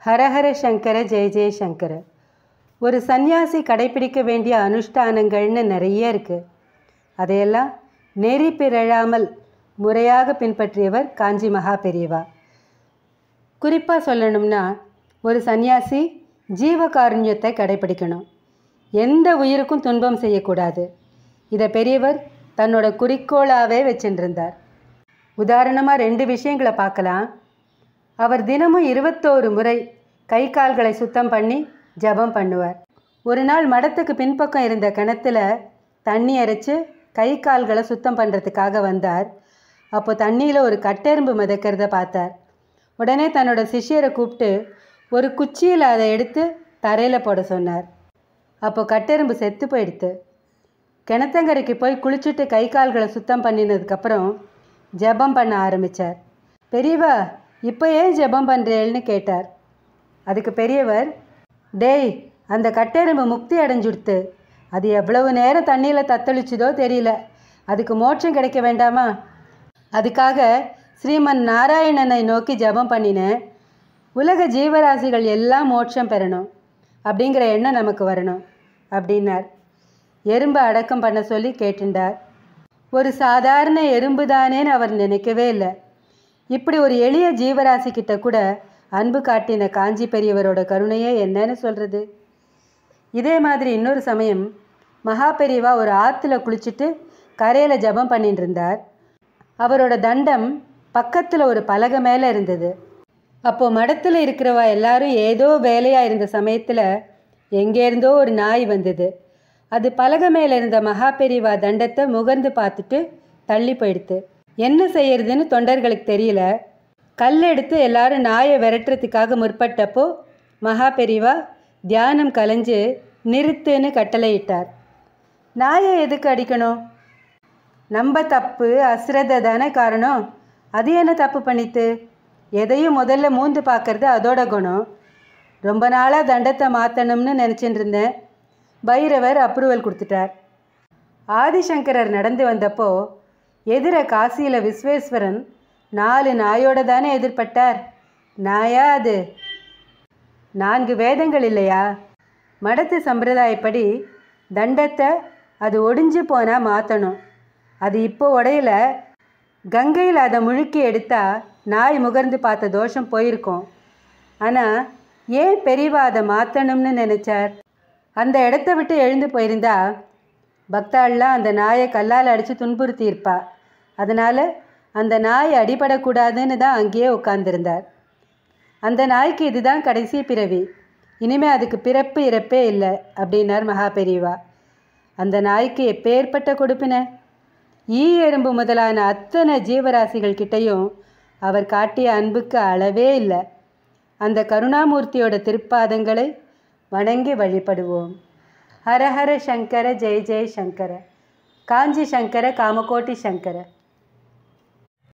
ஹரஹர சங்கர ஜெய ஜெய சங்கர. ஒரு சந்நியாசி கடைப்பிடிக்க வேண்டிய அனுஷ்டானங்கள்னு நிறைய இருக்குது. அதையெல்லாம் நெறி பிறழாமல் முறையாக பின்பற்றியவர் காஞ்சி மகா பெரியவா. குறிப்பாக சொல்லணும்னா, ஒரு சந்நியாசி ஜீவகாருண்யத்தை கடைப்பிடிக்கணும். எந்த உயிருக்கும் துன்பம் செய்யக்கூடாது. இதை பெரியவர் தன்னோட குறிக்கோளாகவே வச்சுருந்தார். உதாரணமாக 2 விஷயங்களை பார்க்கலாம். அவர் தினமும் 21 முறை கை கால்களை சுத்தம் பண்ணி ஜபம் பண்ணுவார். ஒரு நாள் மடத்துக்கு பின்பக்கம் இருந்த கிணத்துல தண்ணி அரைச்சி கை கால்களை சுத்தம் பண்ணுறதுக்காக வந்தார். அப்போ தண்ணியில் ஒரு கட்டெரும்பு மிதக்கிறத பார்த்தார். உடனே தன்னோட சிஷ்யரை கூப்பிட்டு ஒரு குச்சியில் அதை எடுத்து தரையில் போட சொன்னார். அப்போ கட்டெரும்பு செத்து போயிடுத்து. கிணத்தங்கரைக்கு போய் குளிச்சுட்டு கை கால்களை சுத்தம் பண்ணினதுக்கப்புறம் ஜபம் பண்ண ஆரம்பித்தார். பெரியவா, இப்போ ஏன் ஜபம் பண்ணுறேன்னு கேட்டார். அதுக்கு பெரியவர், டேய், அந்த கட்டெரும்பு முக்தி அடைஞ்சுடுத்து. அது எவ்வளவு நேரம் தண்ணியில் தத்தளிச்சுதோ தெரியல. அதுக்கு மோட்சம் கிடைக்க வேண்டாமா? அதுக்காக ஸ்ரீமன் நாராயணனை நோக்கி ஜபம் பண்ணினேன். உலக ஜீவராசிகள் எல்லாம் மோட்சம் பெறணும் அப்படிங்கிற எண்ணம் நமக்கு வரணும் அப்படின்னார். எறும்பை அடக்கம் பண்ண சொல்லி கேட்டுண்டார். ஒரு சாதாரண எறும்பு தானேன்னு அவர் நினைக்கவே இல்லை. இப்படி ஒரு எளிய ஜீவராசிக்கிட்ட கூட அன்பு காட்டின காஞ்சி பெரியவரோட கருணையே என்னன்னு சொல்கிறது. இதே மாதிரி இன்னொரு சமயம் மகா பெரியவா ஒரு ஆற்றுல குளிச்சுட்டு கரையில் ஜபம் பண்ணிட்டு இருந்தார். அவரோட தண்டம் பக்கத்தில் ஒரு பலகை மேலே இருந்தது. அப்போது மடத்தில் இருக்கிறவா எல்லாரும் ஏதோ வேலையாக இருந்த சமயத்தில் எங்கேருந்தோ ஒரு நாய் வந்தது. அது பலகை மேலே இருந்த மகா பெரியவா தண்டத்தை முகர்ந்து பார்த்துட்டு தள்ளி போயிடுத்து. என்ன செய்யறதுன்னு தொண்டர்களுக்கு தெரியல. கல் எடுத்து எல்லாரும் நாயை விரட்டுறதுக்காக முற்பட்டப்போ மகா பெரியவா தியானம் கலைஞ்சு நிறுத்துன்னு கட்டளையிட்டார். நாயை எதுக்கு அடிக்கணும்? நம்ம தப்பு அஸ்ரதை தானே காரணம். அது என்ன தப்பு பண்ணித்து? எதையும் முதல்ல மூந்து பார்க்கறது அதோட குணம். ரொம்ப நாளாக தண்டத்தை மாற்றணும்னு நினச்சிட்டு இருந்தேன். பைரவர் அப்ரூவல் கொடுத்துட்டார். ஆதிசங்கரர் நடந்து வந்தப்போ எதிர காசியில் விஸ்வேஸ்வரன் 4 நாயோட தானே எதிர்பட்டார். நாயா அது? 4 வேதங்கள் இல்லையா? மடத்து சம்பிரதாயப்படி தண்டத்தை அது ஒடிஞ்சு போனால் மாற்றணும். அது இப்போ உடையில. கங்கையில் அதை முழுக்கி எடுத்தால் நாய் முகர்ந்து பார்த்த தோஷம் போயிருக்கோம். ஆனால் ஏன் பெரியவா அதை மாற்றணும்னு நினச்சார்? அந்த இடத்த விட்டு எழுந்து போயிருந்தா பக்தாள்லாம் அந்த நாயை கல்லால் அடித்து துன்புறுத்தியிருப்பா. அதனால் அந்த நாய் அடிபடக்கூடாதுன்னு தான் அங்கேயே உட்கார்ந்துருந்தார். அந்த நாய்க்கு இதுதான் கடைசி பிறவி. இனிமேல் அதுக்கு பிறப்பு இறப்பே இல்லை அப்படின்னார் மகா பெரியவா. அந்த நாய்க்கு எப்பேற்பட்ட கொடுப்பின! ஈ எறும்பு முதலான அத்தனை ஜீவராசிகள் கிட்டையும் அவர் காட்டிய அன்புக்கு அளவே இல்லை. அந்த கருணாமூர்த்தியோட திருப்பாதங்களை வணங்கி வழிபடுவோம். ஹரஹர சங்கர ஜெய ஜெய சங்கர. காஞ்சி சங்கர காமகோட்டி சங்கர.